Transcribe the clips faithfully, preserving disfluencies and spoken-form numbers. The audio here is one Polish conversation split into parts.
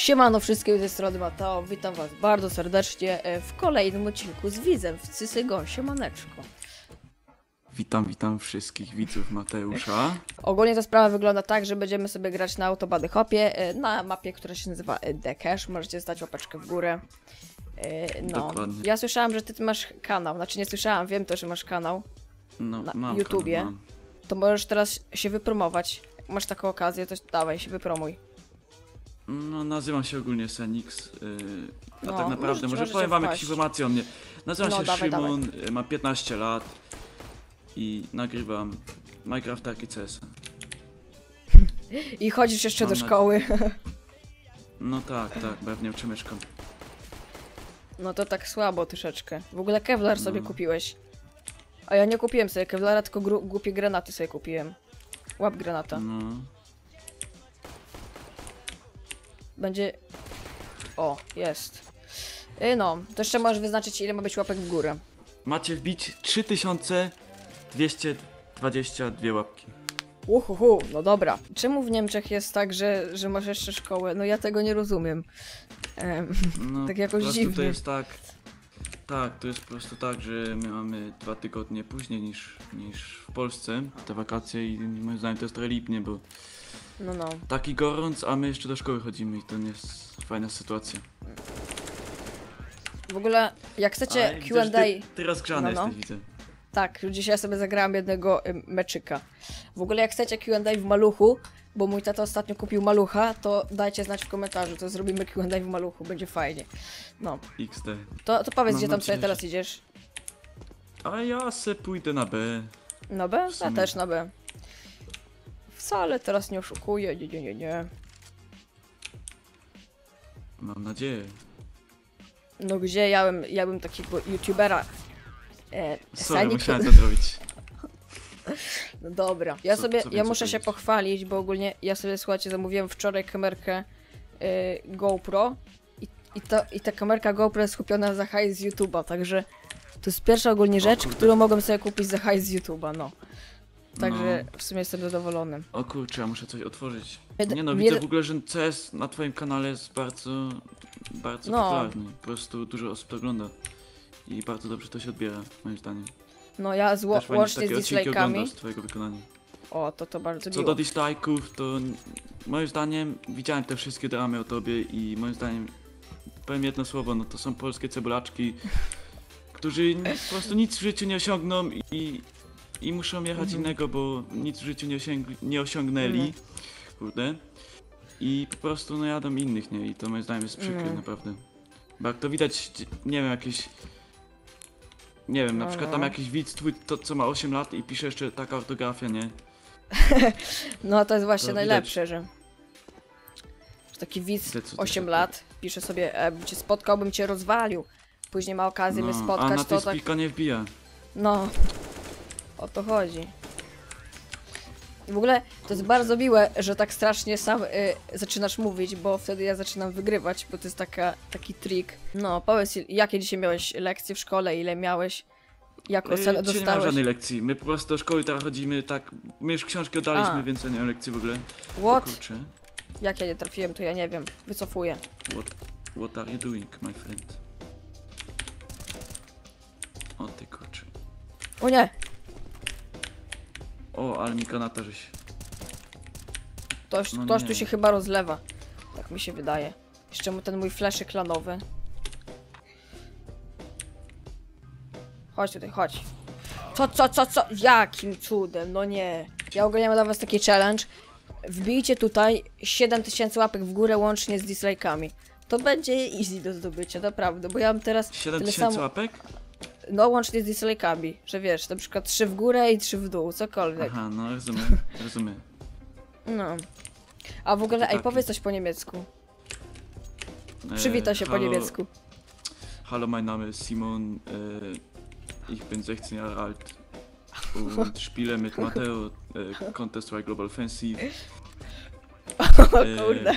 Siemano wszystkim, z tej strony Mateo, witam was bardzo serdecznie w kolejnym odcinku z widzem w Cysygo. Siemaneczko. Witam, witam wszystkich widzów Mateusza. Ogólnie ta sprawa wygląda tak, że będziemy sobie grać na Autobody Hopie, na mapie, która się nazywa The Cache. Możecie zdać łapeczkę w górę. No, Dokładnie. ja słyszałam, że ty, ty masz kanał, znaczy nie słyszałam, wiem to, że masz kanał No, na mam YouTubie. kanał, mam. To możesz teraz się wypromować. Jak masz taką okazję, to dawaj się wypromuj. No, nazywam się ogólnie Senix, yy, a No, tak naprawdę, możecie- może możecie powiem wam wpaść. jakieś informacje o mnie. Nazywam No, się dawaj, Szymon, yy, mam piętnaście lat i nagrywam Minecrafta i C S a. I chodzisz jeszcze Mam do na- szkoły. No tak, tak, pewnie uczymeczką. No to tak słabo troszeczkę. W ogóle Kevlar sobie No. kupiłeś. A ja nie kupiłem sobie Kevlara, tylko gru- głupie granaty sobie kupiłem. Łap granata. No, Będzie... O, jest. Y, no, to jeszcze możesz wyznaczyć, ile ma być łapek w górę. macie wbić trzy tysiące dwieście dwadzieścia dwie łapki. Uhuhu, no dobra. Czemu w Niemczech jest tak, że, że masz jeszcze szkołę? No ja tego nie rozumiem. Em, No, Tak jakoś po prostu dziwnie. to jest tak, tak, to jest po prostu tak, że my mamy dwa tygodnie później niż, niż w Polsce te wakacje i moim zdaniem to jest trochę lipnie, bo no, no. taki gorąc, a my jeszcze do szkoły chodzimy i to nie jest fajna sytuacja. W ogóle, jak chcecie A, Q widzę, że and A... Ty, ty rozgrzany No, no. jesteś, widzę. Tak, dzisiaj sobie zagrałam jednego y, meczyka. W ogóle jak chcecie Q and A w maluchu, bo mój tata ostatnio kupił malucha, to dajcie znać w komentarzu, to zrobimy Q and A w maluchu, będzie fajnie. No, X D. to, to powiedz, Mam gdzie tam sobie nadzieję, teraz idziesz? A ja se pójdę na B. Na B? Ja sumie. też na B. Wcale teraz nie oszukuję, nie, nie, nie, nie. Mam nadzieję. No gdzie ja bym, ja bym takiego youtubera... E, Sorry, Sanik- musiałem to zrobić. No dobra, ja Co- sobie, co ja więcej muszę się powiedzieć? pochwalić, bo ogólnie ja sobie, słuchajcie, zamówiłem wczoraj kamerkę y, GoPro i, i, to, i ta kamerka GoPro jest kupiona za hajs z YouTube'a, także to jest pierwsza ogólnie rzecz, kurde. którą mogłem sobie kupić za hajs z YouTube'a, no. Także No. w sumie jestem zadowolony. O kurczę, ja muszę coś otworzyć. Jed- Nie no, jed- widzę w ogóle, że C S na twoim kanale jest bardzo, bardzo No. popularny. Po prostu dużo osób to ogląda. I bardzo dobrze to się odbiera, moim zdaniem. No ja zło, Też fajnie, że łącznie takie z odcinki dislike'ami. oglądasz z twojego wykonania. O, to to bardzo Co miło. do dislike'ów, to n- moim zdaniem widziałem te wszystkie dramy o tobie i moim zdaniem, powiem jedno słowo, no to są polskie cebulaczki, którzy n- po prostu nic w życiu nie osiągną i, i muszą jechać Mhm. innego, bo nic w życiu nie, osiąg nie osiągnęli, Mhm. kurde. I po prostu no jadą innych, nie? I to moim zdaniem jest przykre, Mhm. naprawdę. Bo jak to widać, nie wiem, jakieś... Nie wiem, na No, przykład no. tam jakiś widz, twój, to co ma osiem lat i pisze jeszcze taka ortografia, nie? No to jest właśnie To najlepsze, że... że taki widz Zdecydowanie. osiem lat pisze sobie, e, bym cię spotkał, bym cię rozwalił. Później ma okazję mnie No, a spotkać, na to tej tak... spika nie wbija. No, o to chodzi. I w ogóle to jest bardzo miłe, że tak strasznie sam y, zaczynasz mówić, bo wtedy ja zaczynam wygrywać, bo to jest taka, taki trik. No, powiedz, jakie dzisiaj miałeś lekcje w szkole, ile miałeś, jaką Yy, ocenę Dzisiaj nie ma dostałeś? żadnej lekcji. My po prostu do szkoły teraz chodzimy tak. My już książki oddaliśmy, A. więc ja nie mam lekcji w ogóle. O What? kurczę. Jak ja nie trafiłem, to ja nie wiem. Wycofuję. What, what are you doing, my friend? O ty kurczę. O nie! O, ale mi granata żeś. Ktoś, No ktoś nie. tu się chyba rozlewa. Tak mi się wydaje. Jeszcze mu ten mój fleszy klanowy. Chodź tutaj, chodź. Co, co, co, co? Jakim cudem? No nie. Ja ogólnie mam dla was taki challenge. Wbijcie tutaj siedem tysięcy łapek w górę łącznie z dislike'ami. To będzie easy do zdobycia, naprawdę, bo ja mam teraz siedem tyle tysięcy samo... łapek? No łącznie z dislike'ami, że wiesz, na przykład trzy w górę i trzy w dół, cokolwiek. Aha, no rozumiem, rozumiem. No. A w ogóle, ej, taki. powiedz coś po niemiecku. E, Przywita się po hallo- niemiecku. Hallo, mein Name ist Simon. Äh, ich bin sechzehn Jahre alt und spiele mit Matteo äh, Counter-Strike Global Offensive. O E, kurde.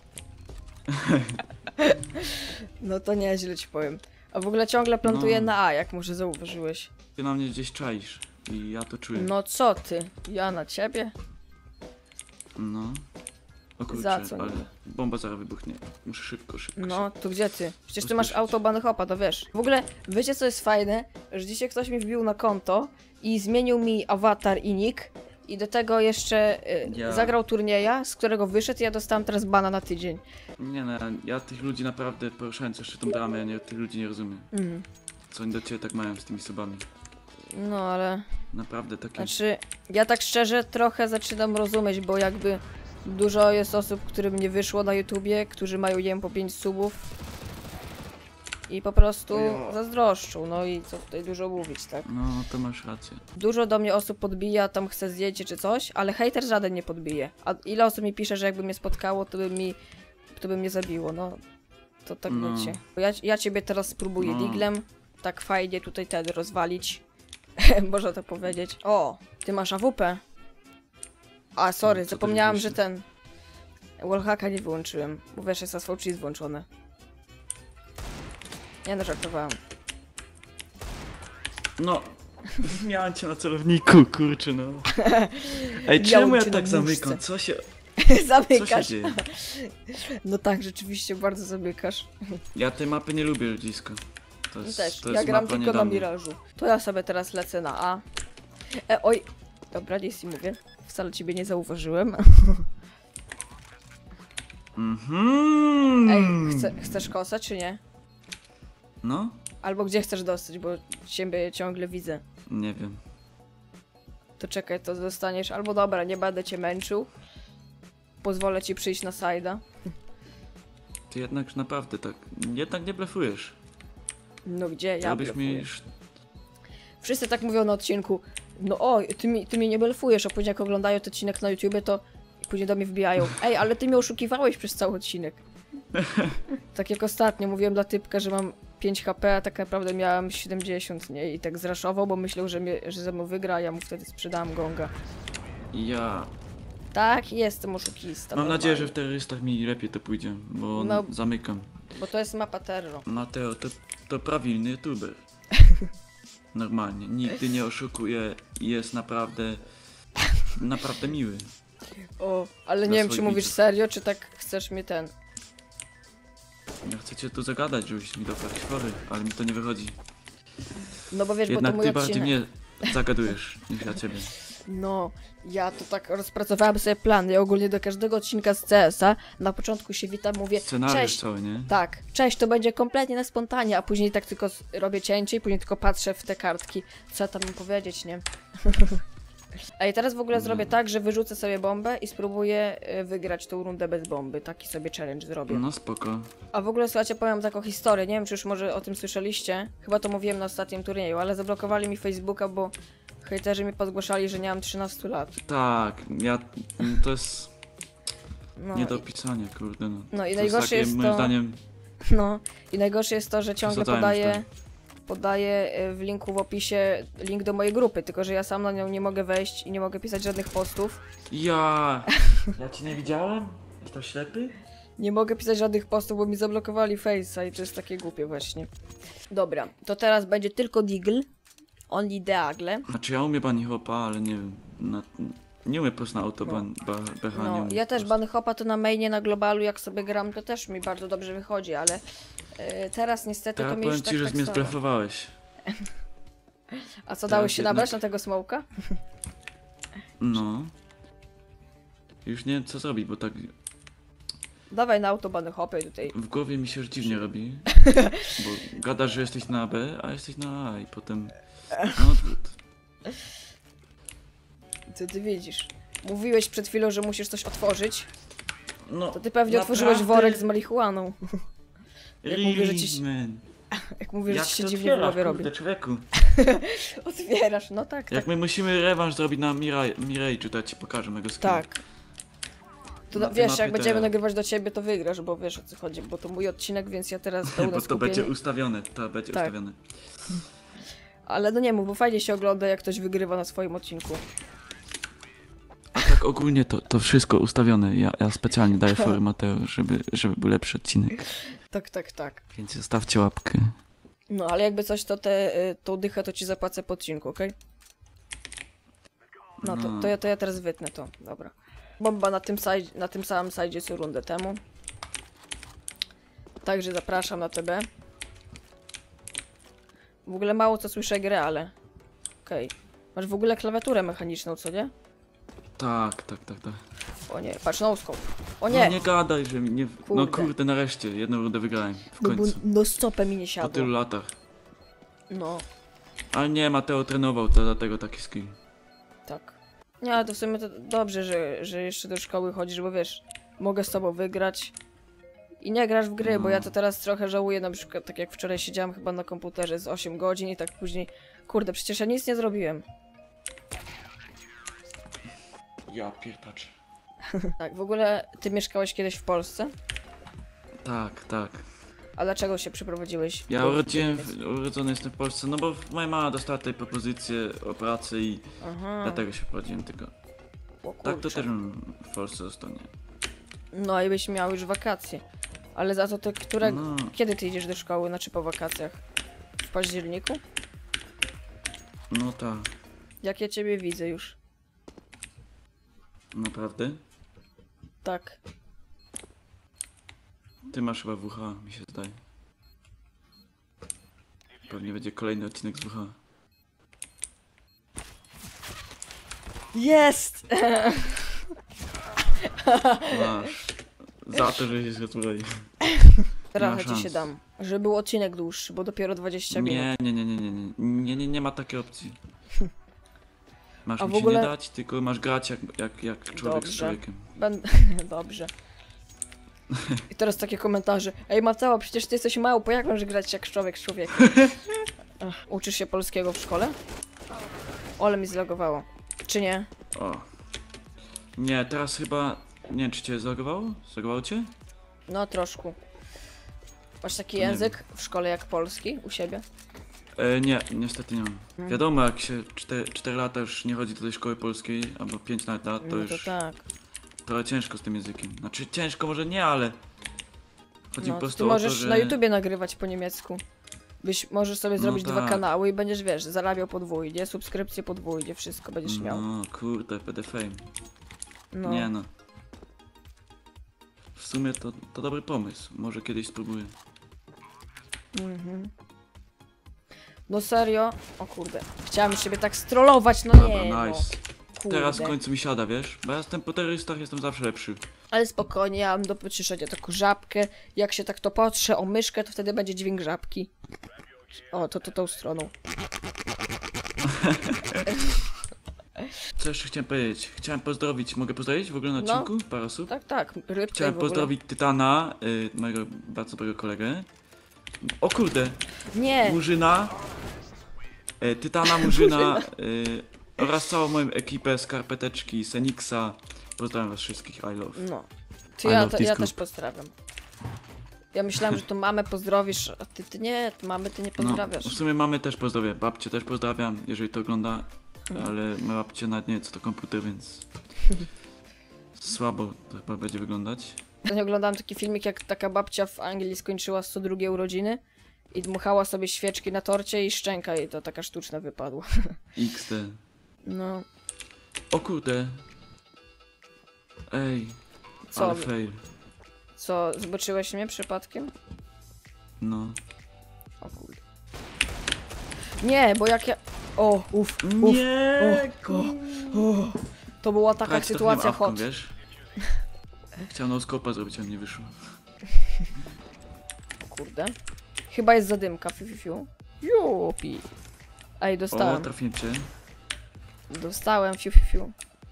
No to nieźle ci powiem. A w ogóle ciągle plantuję No. na A, jak może zauważyłeś. Ty na mnie gdzieś czaisz i ja to czuję. No co ty? Ja na ciebie? No. O kurczę, Za co ale niby? bomba zaraz wybuchnie. Muszę szybko, szybko. No, to gdzie ty? Przecież ty masz Pospieszyć. auto Banhopa, to wiesz. W ogóle, wiecie co jest fajne? Że dzisiaj ktoś mi wbił na konto i zmienił mi awatar i nick i do tego jeszcze y, Ja- zagrał turnieja, z którego wyszedł i ja dostałem teraz bana na tydzień. Nie no, ja tych ludzi naprawdę poruszając jeszcze tą dramę, ja nie, tych ludzi nie rozumiem. Mm. Co oni do ciebie tak mają z tymi sobami. No, ale... Naprawdę takie... Znaczy, ja tak szczerze trochę zaczynam rozumieć, bo jakby dużo jest osób, którym nie wyszło na YouTubie, którzy mają jem po pięć subów i po prostu zazdroszczą, no i co tutaj dużo mówić, tak? No, to masz rację. Dużo do mnie osób podbija, tam chce zdjęcie czy coś, ale hejter żaden nie podbije. A ile osób mi pisze, że jakby mnie spotkało, to by mi, to by mnie zabiło, no. To tak No. wiecie. Ja, ja ciebie teraz spróbuję No. diglem, tak fajnie tutaj ten rozwalić. Można to powiedzieć. O, ty masz A W P. A, sorry, No, co zapomniałam, też że myślisz? ten... Wallhacka nie wyłączyłem, bo wiesz, jest S V Cheese włączone. Nie no, żartowałam. No, miałem cię na celowniku, kurczę no. Ej, czemu ja cię na tak muszce. zamykam? Co się, co się Zamykasz. dzieje? No tak, rzeczywiście bardzo zamykasz. Ja tej mapy nie lubię, ludzisko. To Ja jest, też, to ja jest gram mapa nie tylko dla na mnie. Mirażu. To ja sobie teraz lecę na A. E, oj. Dobra, nic ci mówię. Wcale ciebie nie zauważyłem. Mhm. Ej, chce, chcesz kosę czy nie? No? Albo gdzie chcesz dostać, bo ciebie ciągle widzę. Nie wiem. To czekaj, to dostaniesz. Albo dobra, nie będę cię męczył. Pozwolę ci przyjść na sajda. Ty jednak naprawdę tak, jednak nie blefujesz. No gdzie? Ja Robisz mi blefuję. już... Wszyscy tak mówią na odcinku. No oj, ty mi, ty mnie nie blefujesz, a później jak oglądają ten odcinek na YouTubie, to później do mnie wbijają. Ej, ale ty mnie oszukiwałeś przez cały odcinek. Tak jak ostatnio mówiłem dla typka, że mam pięć H P, a tak naprawdę miałam siedemdziesiąt, nie? I tak zraszował, bo myślał, że, mnie, że ze mną wygra, a ja mu wtedy sprzedałam gonga. Ja... Tak, jestem oszukista. Mam normalnie. nadzieję, że w terrorystach mi lepiej to pójdzie, bo No. zamykam. Bo to jest mapa terror. Mateo to, to prawilny youtuber. Normalnie, nigdy nie oszukuje i jest naprawdę... Naprawdę miły. O, ale Dla nie wiem, czy swoich mówisz widzów. serio, czy tak chcesz mnie ten... Ja chcę cię tu zagadać, żebyś mi dał jakiś fory, ale mi to nie wychodzi. No bo wiesz, Jednak bo to mój ty bardziej odcinek. mnie zagadujesz niż ja ciebie. No, ja to tak rozpracowałam sobie plan. Ja ogólnie do każdego odcinka z C S a na początku się witam, mówię Scenariusz cześć. cały, nie? Tak, cześć, to będzie kompletnie na spontanie, a później tak tylko s- robię cięcie i później tylko patrzę w te kartki. Co tam im powiedzieć, nie? Ej, teraz w ogóle No. zrobię tak, że wyrzucę sobie bombę i spróbuję y, wygrać tą rundę bez bomby. Taki sobie challenge zrobię. No spoko. A w ogóle słuchajcie, powiem taką historię, nie wiem czy już może o tym słyszeliście, chyba to mówiłem na ostatnim turnieju, ale zablokowali mi Facebooka, bo hejterzy mi podgłaszali, że nie mam trzynastu lat. Tak, ja... to jest No, nie do i, opisania, kurde no. no i To najgorsze takie, jest moim to, zdaniem... no i najgorsze jest to, że ciągle Przesadzałem podaję, już podaję y, w linku w opisie link do mojej grupy, tylko że ja sam na nią nie mogę wejść i nie mogę pisać żadnych postów. Ja... Ja cię nie widziałem? To ślepy? Nie mogę pisać żadnych postów, bo mi zablokowali Face'a i to jest takie głupie właśnie. Dobra, to teraz będzie tylko Deagle. Only Deagle. Znaczy ja umiem bani hopa, ale nie wiem. Na, nie umiem po prostu na auto No. ban, ba, becha, nie No, umiem ja po też prostu. Bunny Hopa to na mainie, na globalu, jak sobie gram, to też mi bardzo dobrze wychodzi, ale y, teraz niestety Ja to mi powiem już ci, tak, że tak mnie stało. zblefowałeś. A co, tak, dałeś się jednak. nabrać na tego smołka? No. Już nie wiem co zrobić, bo tak Dawaj na auto Bunny Hopy tutaj. w głowie mi się już dziwnie robi. Bo gadasz, że jesteś na B, a jesteś na A i potem... No odwrót. Co ty widzisz? Mówiłeś przed chwilą, że musisz coś otworzyć, No, to ty pewnie otworzyłeś naprawdę? worek z marihuaną. Jak mówię, że ci się- man. Jak mówię, że Jak ci się to dziwnie w otwierasz, głowie robi. kurde, człowieku? Otwierasz, no tak, Jak tak. my musimy rewanż zrobić na Mirai, Mirai to ja ci pokażę mego skina. Tak. To Na no, tej wiesz, mapie jak to będziemy ja. nagrywać do ciebie, to wygrasz, bo wiesz o co chodzi, bo to mój odcinek, więc ja teraz pełne Bo to skupienie. będzie ustawione, to będzie Tak. ustawione. Ale no nie mów, bo fajnie się ogląda, jak ktoś wygrywa na swoim odcinku. A tak ogólnie to, to wszystko ustawione. Ja, ja specjalnie daję fory Mateo, żeby, żeby był lepszy odcinek. Tak, tak, tak. Więc zostawcie łapkę. No, ale jakby coś, to tę y, tą dychę to ci zapłacę po odcinku, okej? No to, No. to, ja, to ja teraz wytnę to, dobra. Bomba na tym, sajd- na tym samym sajdzie co rundę temu. Także zapraszam na T B. W ogóle mało co słyszę gry, ale... Okej. Okay. Masz w ogóle klawiaturę mechaniczną, co nie? Tak, tak, tak, tak. O nie, patrz, no scope. O No nie! nie gadaj, że mi nie... Kurde. No kurde, nareszcie, jedną rundę wygrałem. W No bo końcu. no stopę mi nie Po siadło. tylu latach. No, Ale nie, Mateo trenował, to dlatego taki skill. tak. Nie, ale to w sumie to dobrze, że, że jeszcze do szkoły chodzisz, bo wiesz, mogę z tobą wygrać. I nie grasz w gry, bo ja to teraz trochę żałuję, na przykład tak jak wczoraj siedziałam chyba na komputerze z osiem godzin i tak później... Kurde, przecież ja nic nie zrobiłem. Ja pierdacz. Tak, w ogóle ty mieszkałeś kiedyś w Polsce? Tak, tak. A dlaczego się przeprowadziłeś? Ja do- urodziłem, do Niemiec? w, urodzony jestem w Polsce, no bo moja mama dostała tutaj propozycję o pracy i Aha, dlatego się prowadziłem tylko. o Tak to kurczę. też bym w Polsce zostanie. No i byś miał już wakacje. Ale za to ty, które... No, Kiedy ty idziesz do szkoły, znaczy po wakacjach? W październiku? no tak, Jak ja ciebie widzę już. naprawdę? Tak. Ty masz chyba W H, mi się zdaje. Pewnie będzie kolejny odcinek z W H. Jest! Masz. Za to, że się zgotowali. Trochę ma ci się szans. dam. Żeby był odcinek dłuższy, bo dopiero dwadzieścia minut. Nie, nie, nie, nie, nie, nie, nie, nie, nie ma takiej opcji. Masz A mi w się ogóle- nie dać, tylko masz grać jak, jak, jak człowiek z Dobrze. człowiekiem. Będę... Dobrze. I teraz takie komentarze. Ej Mateo, przecież ty jesteś małpo, jak możesz grać jak człowiek z człowiekiem? Ach, uczysz się polskiego w szkole? Ole mi zlogowało. Czy nie? O. Nie, teraz chyba... Nie wiem, czy cię zlogowało? Zlogowało cię? No troszkę. Masz taki To nie język w szkole jak polski u siebie? E, nie, niestety nie mam. Hmm. Wiadomo, jak się cztery lata już nie chodzi do tej szkoły polskiej, albo pięć lat, to No to już tak. trochę ciężko z tym językiem. Znaczy ciężko może nie, ale... Chodzi No, po to prostu ty o to, możesz że... na YouTubie nagrywać po niemiecku. Byś, możesz sobie No zrobić dwa tak. kanały i będziesz, wiesz, zarabiał podwójnie, subskrypcje podwójnie, wszystko będziesz miał. No, kurde, P D Fame. No. Nie no. W sumie to, to dobry pomysł. Może kiedyś spróbuję. Mhm. No serio? O kurde. Chciałam siebie tak strollować, no nie Dobra, no. nice. Kurde. Teraz w końcu mi siada, wiesz? Bo ja jestem po terrorystach, jestem zawsze lepszy. Ale spokojnie, ja mam do pocieszenia taką żabkę. Jak się tak to potrze o myszkę, to wtedy będzie dźwięk żabki. O, to to tą stroną. Co jeszcze chciałem powiedzieć? Chciałem pozdrowić, mogę pozdrowić w ogóle na No. odcinku? Parę osób? Tak, tak, rybkę Chciałem w ogóle. pozdrowić Tytana, y, mojego bardzo dobrego kolegę. O kurde, Nie, Murzyna, y, Tytana, Murzyna y, oraz całą moją ekipę, Skarpeteczki, Senixa. Pozdrawiam was wszystkich, I love. no. Ty I ja, love to, this ja group. też pozdrawiam. Ja myślałam, że to mamę pozdrowisz, a ty, ty nie, to mamy ty nie No, pozdrawiasz. w sumie mamy też pozdrowię, babcię też pozdrawiam, jeżeli to ogląda, No. ale moja babcia nawet nie wie co to komputer, więc słabo to chyba będzie wyglądać. Ja oglądałam taki filmik, jak taka babcia w Anglii skończyła sto drugie urodziny i dmuchała sobie świeczki na torcie i szczęka jej to taka sztuczna wypadła. X D. No, O kurde. Ej, co, ale fail. co, zobaczyłeś mnie przypadkiem? No. O kurde. Nie, bo jak ja... O, uff, uff. Nie, o, o. To była taka Grać sytuacja trochę awką, hot. wiesz? Chciałem no-scope'a zrobić, ale nie wyszło. O kurde. Chyba jest zadymka, fiu, fiu, fiu. Jupi. Ej, O, dostałem. trafiłem cię. Dostałem, fiu, fiu, fiu.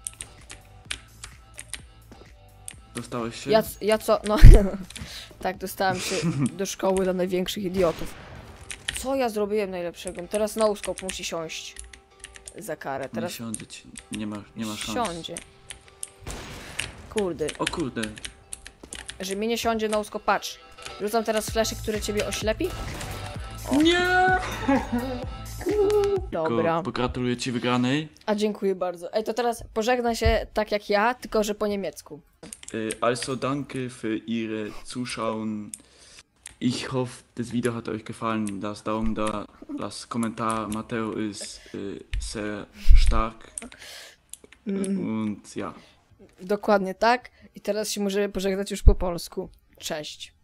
Dostałeś się? Ja, ja co, no... tak, dostałem się do szkoły dla największych idiotów. Co ja zrobiłem najlepszego? Teraz no-scope musi siąść. Za karę. Nie Teraz siądzie ci. Nie ma, nie ma szans. siądzie. Kurde, O kurde. że mi nie siądzie no-scope, patrz. Rzucam teraz fleszy, który ciebie oślepi. Nie! Dobra. Tylko pogratuluję ci wygranej. A dziękuję bardzo. Ej, to teraz pożegnaj się tak jak ja, tylko że po niemiecku. Äh, Also danke für Ihre Zuschauen. Ich hoffe, das Video hat euch gefallen. Das Daumen da, das Kommentar Matteo ist äh, sehr stark. Und ja. Dokładnie tak. I teraz się możemy pożegnać już po polsku. Cześć.